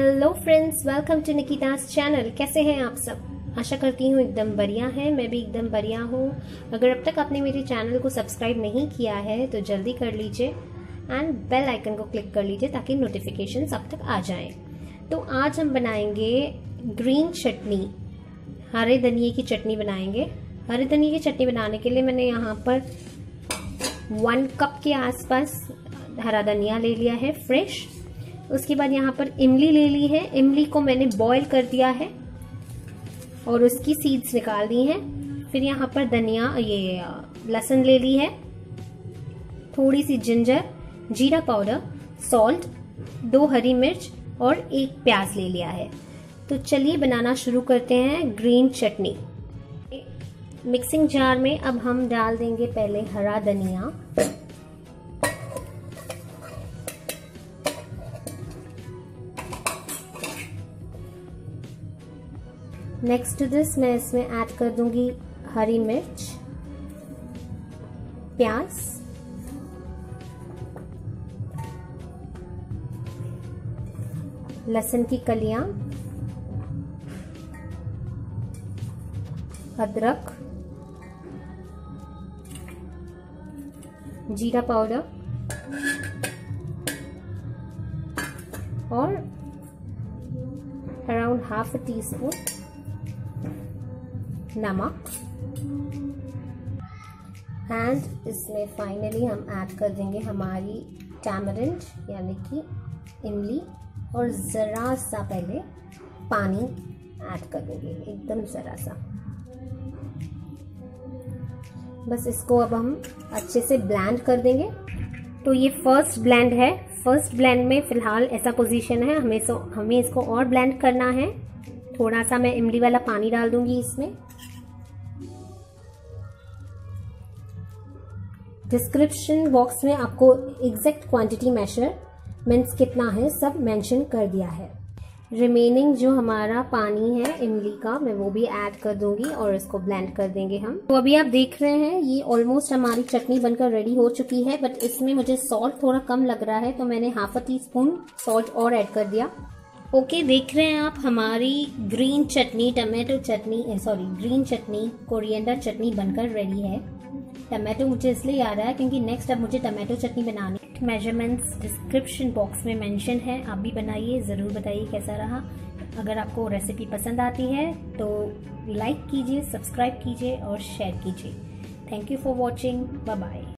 Hello friends, welcome to निकिता's channel. कैसे हैं आप सब? आशा करती हूँ एकदम बढ़िया है। मैं भी एकदम बढ़िया हूँ। अगर अब तक आपने मेरे चैनल को सब्सक्राइब नहीं किया है तो जल्दी कर लीजिए एंड बेल आइकन को क्लिक कर लीजिए ताकि नोटिफिकेशंस अब तक आ जाएं। तो आज हम बनाएंगे ग्रीन चटनी, हरे धनिए की चटनी बनाएंगे। हरे धनिए की चटनी बनाने के लिए मैंने यहाँ पर 1 कप के आसपास हरा धनिया ले लिया है फ्रेश। उसके बाद यहाँ पर इमली ले ली है। इमली को मैंने बॉईल कर दिया है और उसकी सीड्स निकाल दी हैं। फिर यहाँ पर धनिया लहसुन ले ली है, थोड़ी सी जिंजर, जीरा पाउडर, सॉल्ट, 2 हरी मिर्च और 1 प्याज ले लिया है। तो चलिए बनाना शुरू करते हैं ग्रीन चटनी। मिक्सिंग जार में अब हम डाल देंगे पहले हरा धनिया, नेक्स्ट टू दिस मैं इसमें ऐड कर दूंगी हरी मिर्च, प्याज, लहसुन की कलियां, अदरक, जीरा पाउडर और अराउंड ½ टीस्पून नमक। एंड इसमें फाइनली हम ऐड कर देंगे हमारी टैमरिंड यानी कि इमली और ज़रा सा पहले पानी ऐड कर देंगे, एकदम ज़रा सा। बस इसको अब हम अच्छे से ब्लेंड कर देंगे। तो ये फर्स्ट ब्लेंड है। फर्स्ट ब्लेंड में फ़िलहाल ऐसा पोजीशन है, हमें इसको और ब्लेंड करना है। थोड़ा सा मैं इमली वाला पानी डाल दूंगी इसमें। डिस्क्रिप्शन बॉक्स में आपको एग्जैक्ट क्वांटिटी मेजरमेंट्स कितना है सब मेंशन कर दिया है। रिमेनिंग जो हमारा पानी है इमली का मैं वो भी ऐड कर दूंगी और इसको ब्लेंड कर देंगे हम। तो अभी आप देख रहे हैं ये ऑलमोस्ट हमारी चटनी बनकर रेडी हो चुकी है, बट इसमें मुझे सॉल्ट थोड़ा कम लग रहा है तो मैंने ½ टीस्पून सॉल्ट और ऐड कर दिया। ओके, देख रहे हैं आप हमारी ग्रीन चटनी, ग्रीन चटनी, कोरिएंडर चटनी बनकर रेडी है। टमाटो मुझे इसलिए याद आया क्योंकि नेक्स्ट अब मुझे टमाटो चटनी बनानी। मेजरमेंट्स डिस्क्रिप्शन बॉक्स में मेंशन है, आप भी बनाइए, ज़रूर बताइए कैसा रहा। अगर आपको रेसिपी पसंद आती है तो लाइक कीजिए, सब्सक्राइब कीजिए और शेयर कीजिए। Thank you for watching, bye bye.